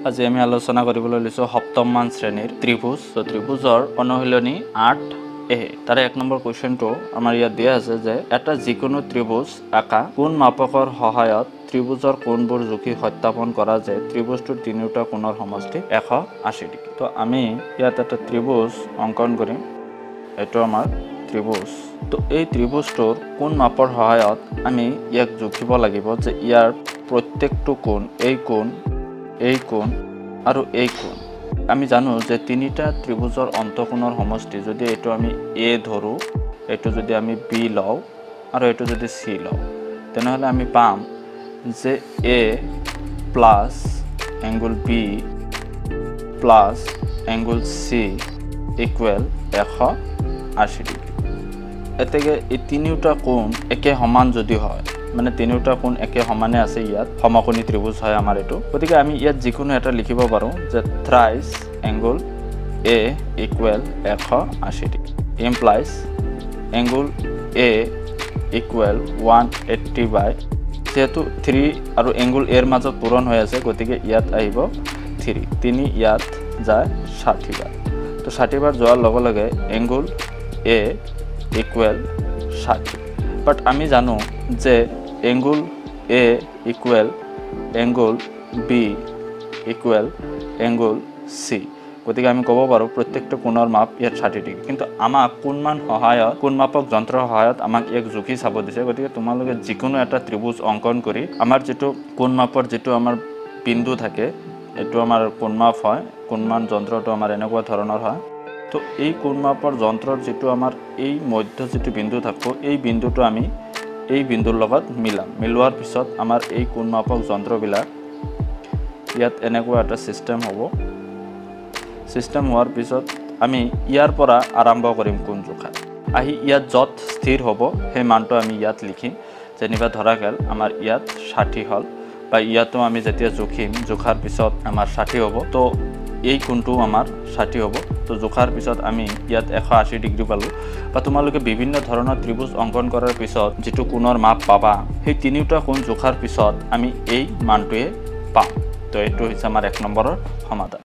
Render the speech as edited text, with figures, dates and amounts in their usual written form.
আজি আমি আলোচনা কৰিবলৈ লৈছো সপ্তম মান শ্ৰেণীৰ ত্ৰিভুজ। তো ত্ৰিভুজৰ অনুশীলনী 8A তাৰে 1 নম্বৰ কোৱেশ্চনটো আমাৰ ইয়াত দিয়া আছে যে এটা যিকোনো ত্ৰিভুজ আঁকা কোন মাপকৰ সহায়ত ত্ৰিভুজৰ কোণবোৰ জুখি সত্যাপন কৰা যে ত্ৰিভুজটোৰ তিনিটা কোণৰ সমষ্টি 180 ডিগ্ৰী। তো আমি ইয়াত এটা ত্ৰিভুজ অংকন কৰিম। এইটো আমাৰ ত্ৰিভুজ। তো এই ত্ৰিভুজটোৰ কোণ মাপৰ সহায়ত আমি ইয়াক জুখিব লাগিব যে ইয়াৰ প্ৰত্যেকটো কোণ এই কোণ আৰু এই কোণ আমি জানো যে তিনিটা ত্ৰিভুজৰ অন্তঃকোণৰ সমষ্টি যদি এইটো আমি A ধৰো, এইটো যদি আমি B লওঁ আৰু এইটো যদি C লওঁ, তেনেহলে আমি পাম যে A plus angle B plus angle C equal 180 degree. এতেকে এই তিনিটা কোণ একে সমান যদি হয়, মানে তিনিটা কোণ একে সমানে আছে, ইয়াত সমকোণী ত্ৰিভুজ হয় আমাৰ এটো। গতিকে আমি ইয়াত যিকোনো এটা লিখিব পাৰো যে thrice angle A equal 180 degree implies angle A equal 180 by, যেহেতু 3 আৰু এংগল A ৰ মাজত পূৰণ হৈ আছে, গতিকে ইয়াত আহিব 3 ইয়াত যায় 60 বাৰ। তো 60 বাৰ যোৱাৰ লগে লগে এংগল A ইকুৱেল 60। বাট আমি জানো যে angle A equal angle B equal angle C। গতিকে আমি ক'ব পাৰো প্ৰত্যেকটা কোণৰ মাপ ইয়াত 60 ডিগ্ৰী। কিন্তু আমাক কোণ মাপক যন্ত্ৰৰ সহায়ত আমাক ইয়াক জুখি চাব দিছে। গতিকে তোমালোকে যিকোনো এটা ত্ৰিভুজ অংকন কৰি আমাৰ যেটো কোণ মাপৰ যেটো আমাৰ বিন্দু থাকে, এটো আমাৰ কোণ মাপ হয়। কোণমান যন্ত্ৰটো আমাৰ এনেকুৱা ধৰণৰ হয়। তো এই কোণ মাপৰ যন্ত্ৰৰ যেটো আমাৰ এই মধ্য যেটো বিন্দু থাকো, এই বিন্দুটো আমি এই বিন্দুৰ লগত মিলোৱাৰ পিছত আমাৰ এই কোণ মাপক যন্ত্ৰবিলাক ইয়াত এনেকুৱা এটা সিস্টেম হ'ব। সিস্টেম হোৱাৰ পিছত আমি ইয়াৰ পৰা আৰম্ভ কৰিম কোণ জোখা। আহি ইয়াত যত স্থিৰ হ'ব সেই মানটো আমি ইয়াত লিখিম। যেনিবা ধৰা গেল আমাৰ ইয়াত 60 হল, বা ইয়াতো আমি যেতিয়া জোখাৰ পিছত আমাৰ 60 হ'ব, তো এই কোণটো আমাৰ 60 হ'ব। তো জোখাৰ পিছত আমি ইয়াত 180 ডিগ্ৰী পালো। বা তোমালোকে বিভিন্ন ধৰণৰ ত্ৰিভুজ অংকন কৰাৰ পিছত যেটো কোণৰ মাপ পাবা, সেই তিনিটা কোণ জোখাৰ পিছত আমি এই মানটোৱে পাম। তো এইটো হৈছে আমাৰ 1 নম্বৰৰ সমাধান।